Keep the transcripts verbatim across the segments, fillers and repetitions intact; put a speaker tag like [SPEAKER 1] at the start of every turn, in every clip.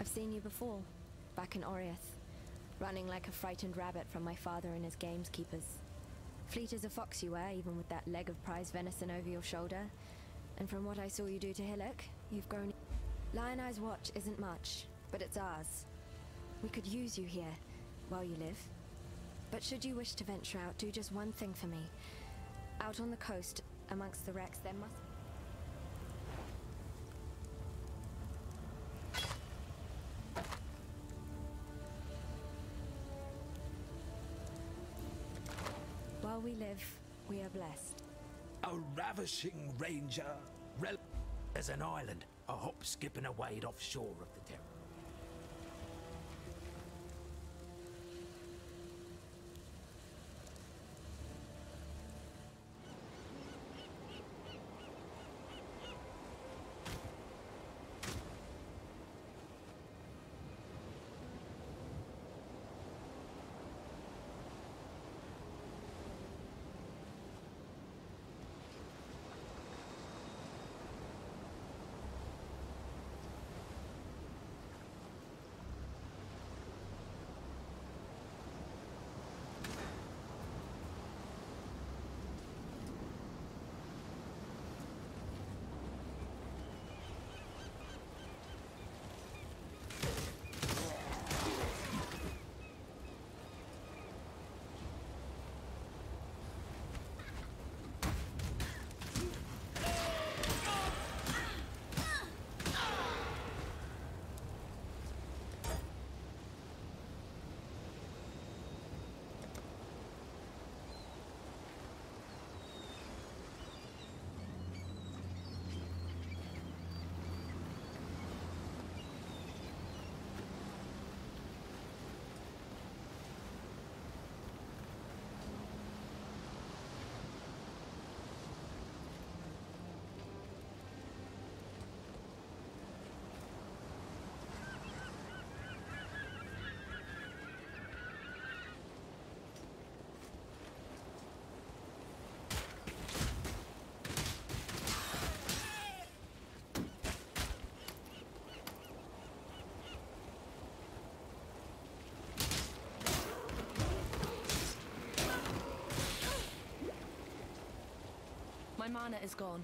[SPEAKER 1] seen you before, back in Oriath, running like a frightened rabbit from my father and his gameskeepers. Fleet as a fox you were, even with that leg of prize venison over your shoulder. And from what I saw you do to Hillock, you've grown... Lion Eye's watch isn't much, but it's ours. We could use you here, while you live. But should you wish to venture out, do just one thing for me. Out on the coast, amongst the wrecks, there must... While we live, we are blessed.
[SPEAKER 2] A ravishing ranger. Rel
[SPEAKER 3] There's an island, a hop skipping away offshore of the town.
[SPEAKER 4] My mana is gone.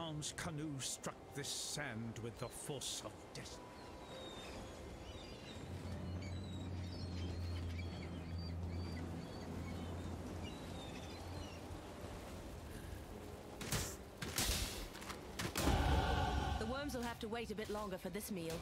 [SPEAKER 2] Radahn's canoe struck this sand with the force of destiny.
[SPEAKER 4] The worms will have to wait a bit longer for this meal.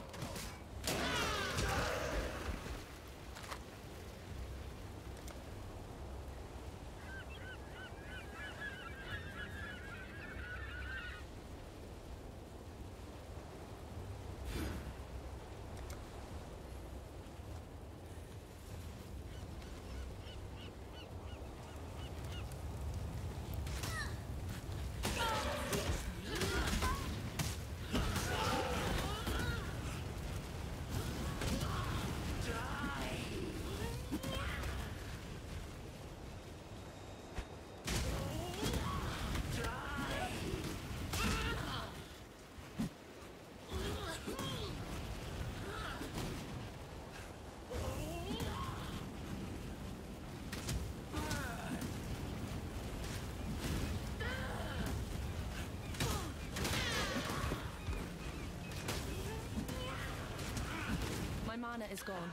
[SPEAKER 4] My mana is gone.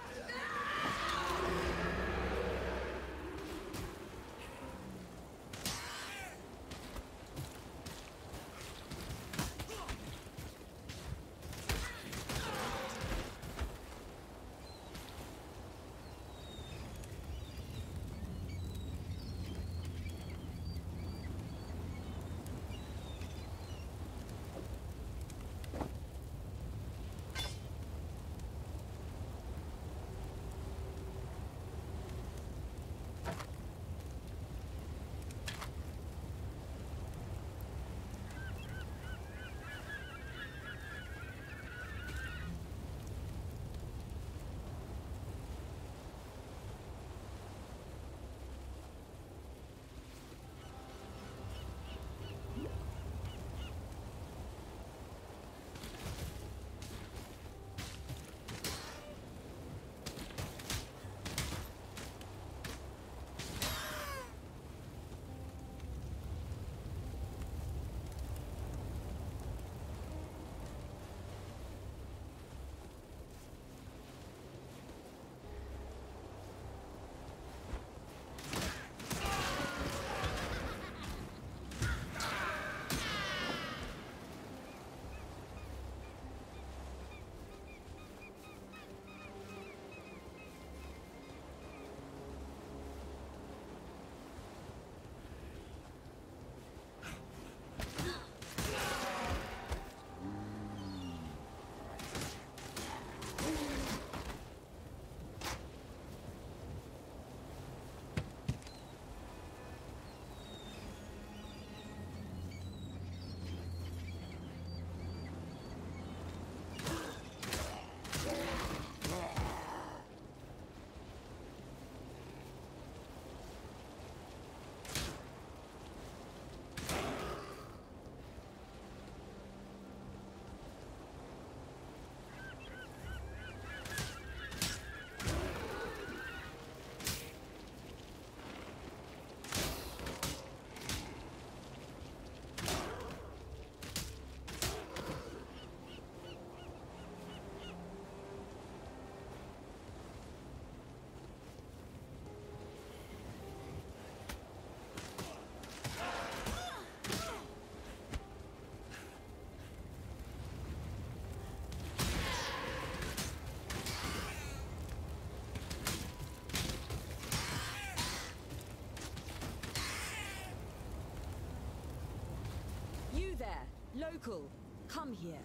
[SPEAKER 4] Local, come here.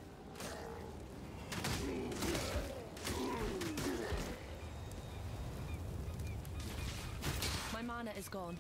[SPEAKER 4] My mana is gone.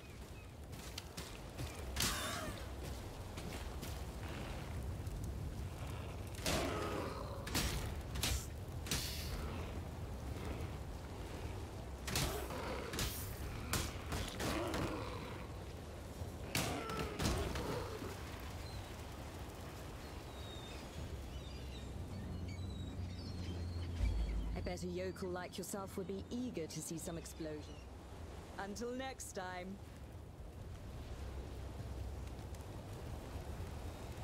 [SPEAKER 5] I bet a yokel like yourself would be eager to see some explosion. Until next time.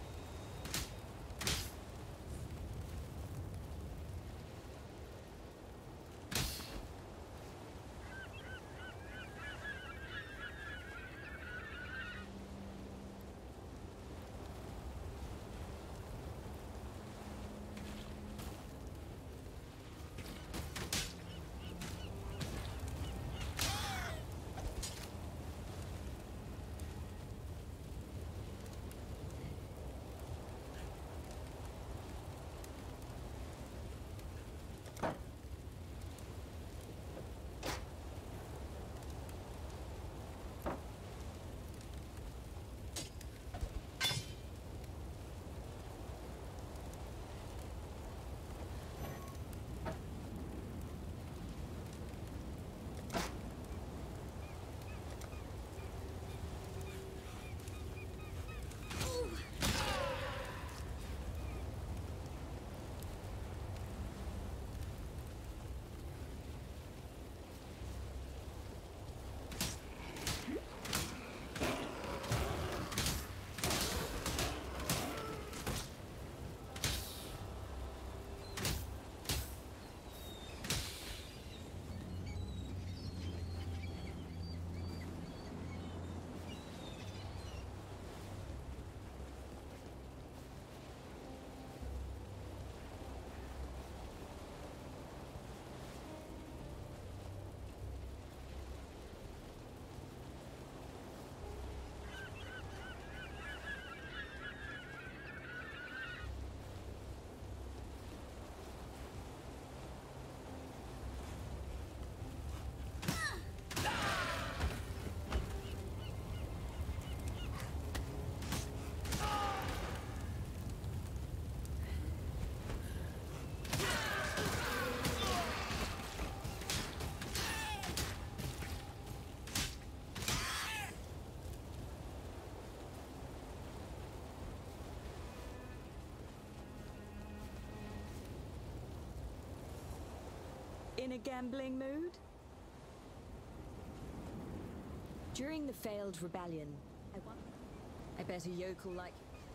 [SPEAKER 5] In a gambling mood? During the failed rebellion, I won. I bet a yokel like...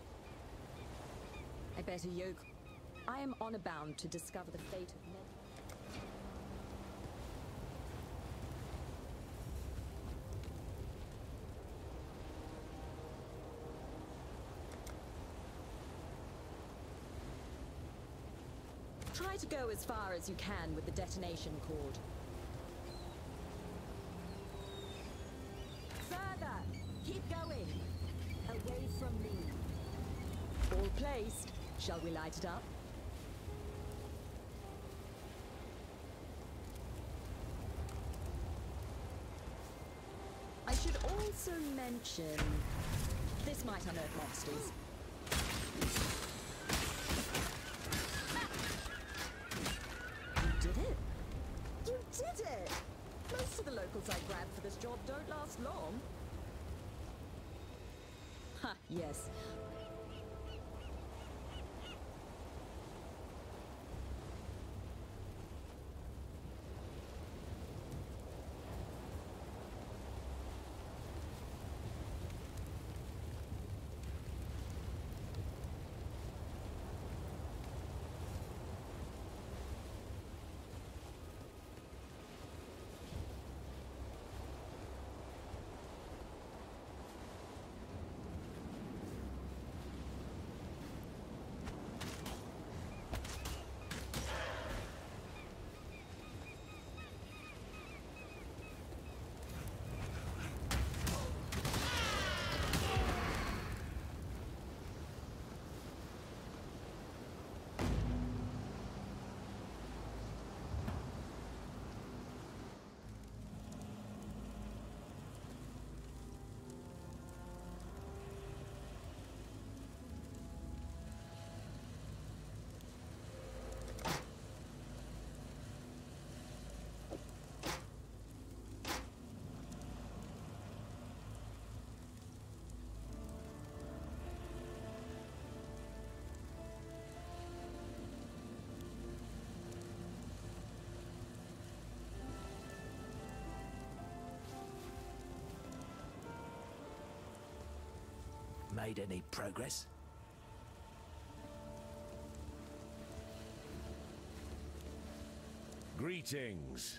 [SPEAKER 5] I bet a yokel... I am honor bound to discover the fate of men. Try to go as far as you can with the detonation cord. Further! Keep going! Away from me. All placed. Shall we light it up? I should also mention... This might unearth monsters. You did it! You did it! Most of the locals I grabbed for this job don't last long. Ha, yes.
[SPEAKER 3] Made any progress?
[SPEAKER 6] Greetings.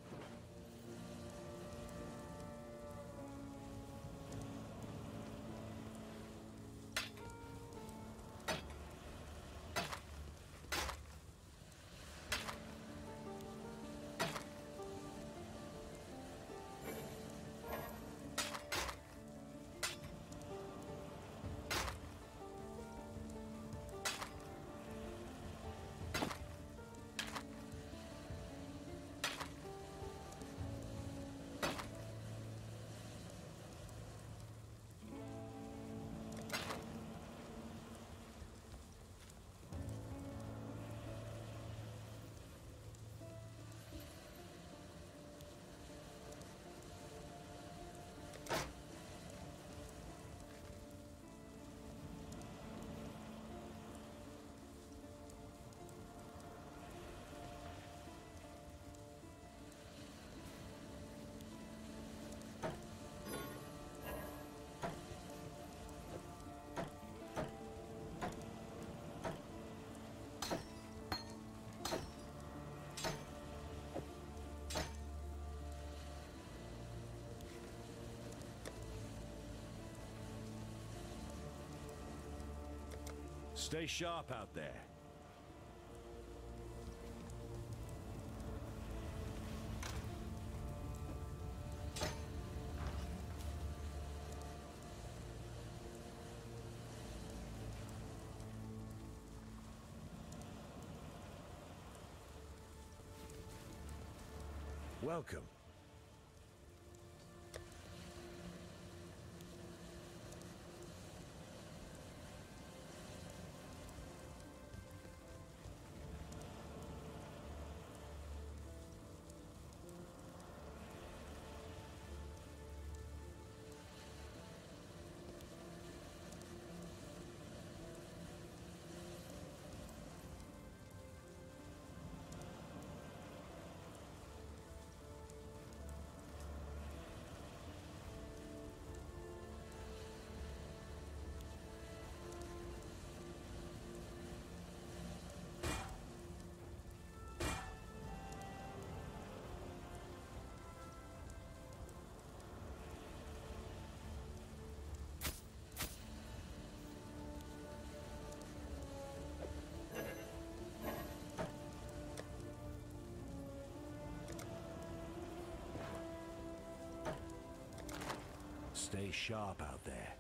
[SPEAKER 6] Stay sharp out there. Welcome. Stay sharp out there.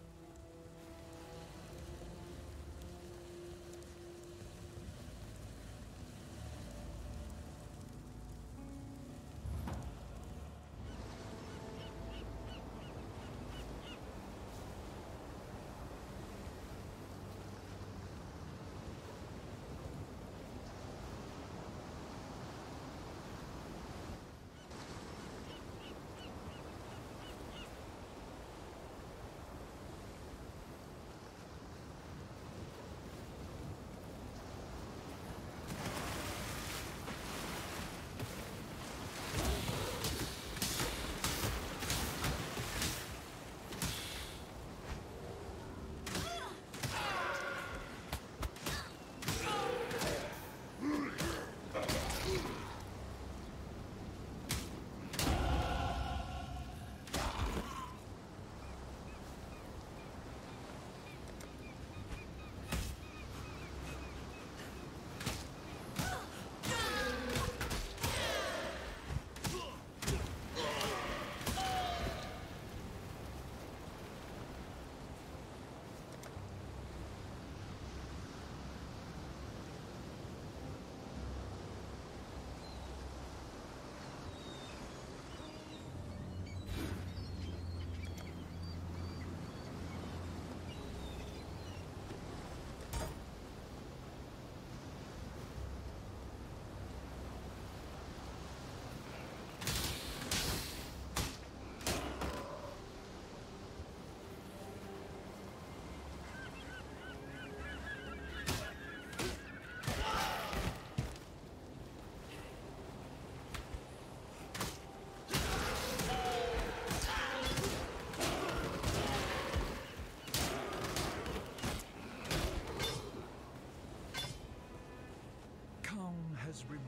[SPEAKER 2] Has removed.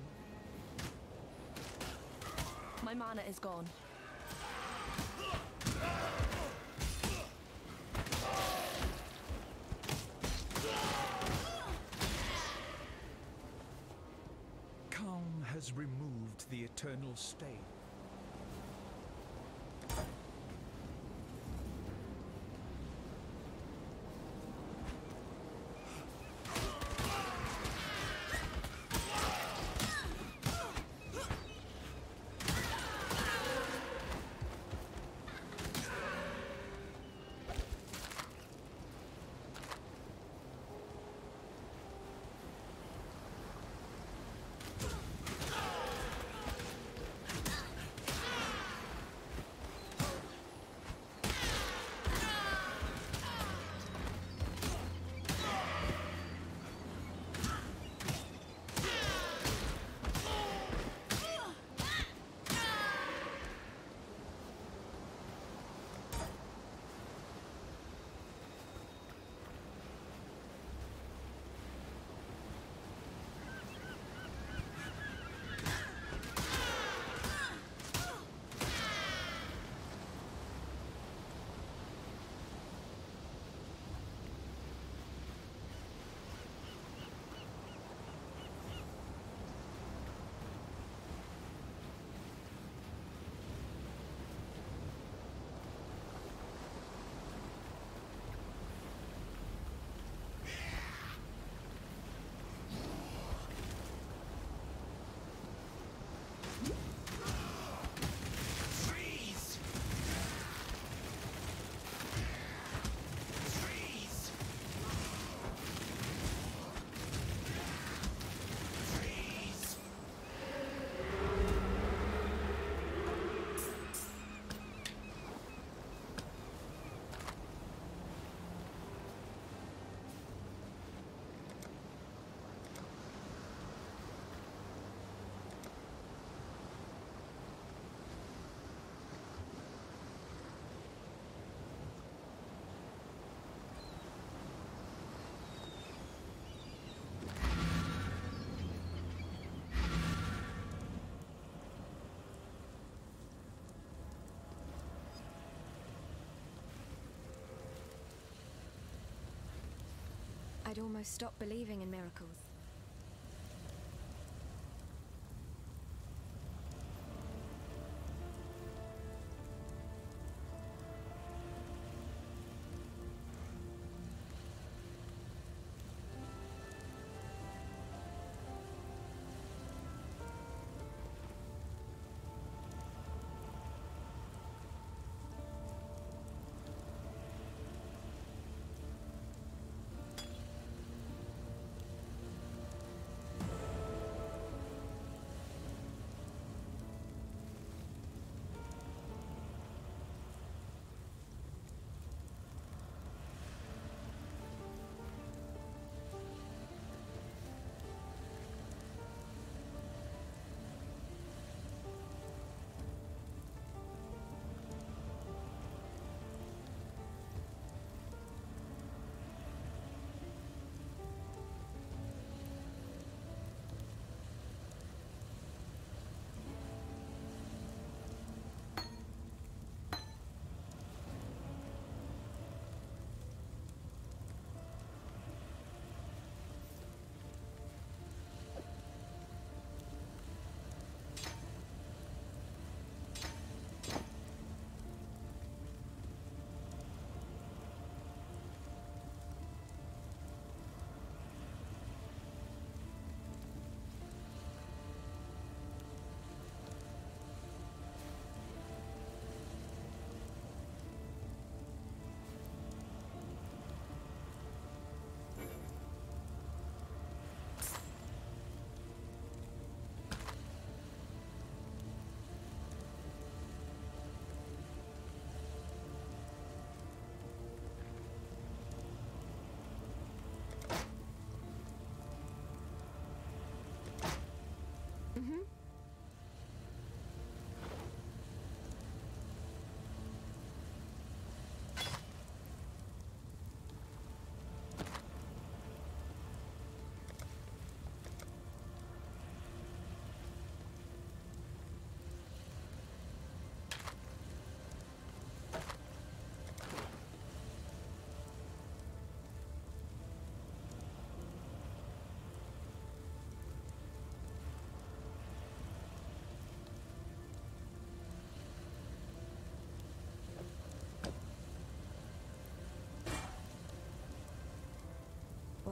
[SPEAKER 4] My mana is gone.
[SPEAKER 2] Calm has removed the eternal stain.
[SPEAKER 1] I'd almost stopped believing in miracles.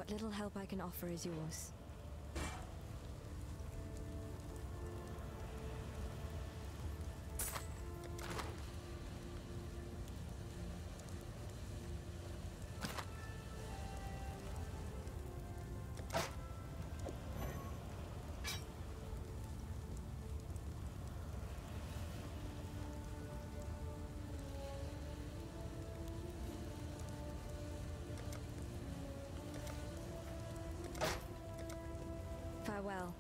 [SPEAKER 1] What little help I can offer is yours. Farewell.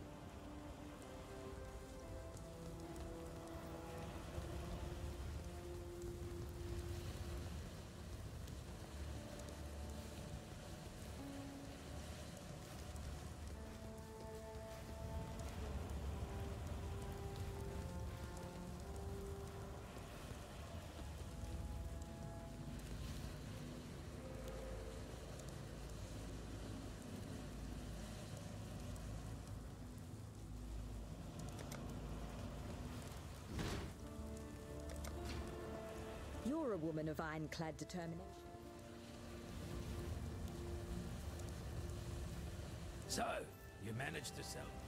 [SPEAKER 5] You're a woman of ironclad determination.
[SPEAKER 3] So, you managed to sell